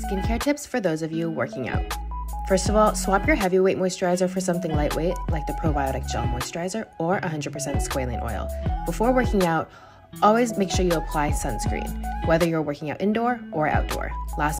skincare tips for those of you working out. First of all, swap your heavyweight moisturizer for something lightweight like the Probiotic Gel Moisturizer or 100% Squalane Oil. Before working out, always make sure you apply sunscreen, whether you're working out indoor or outdoor. Last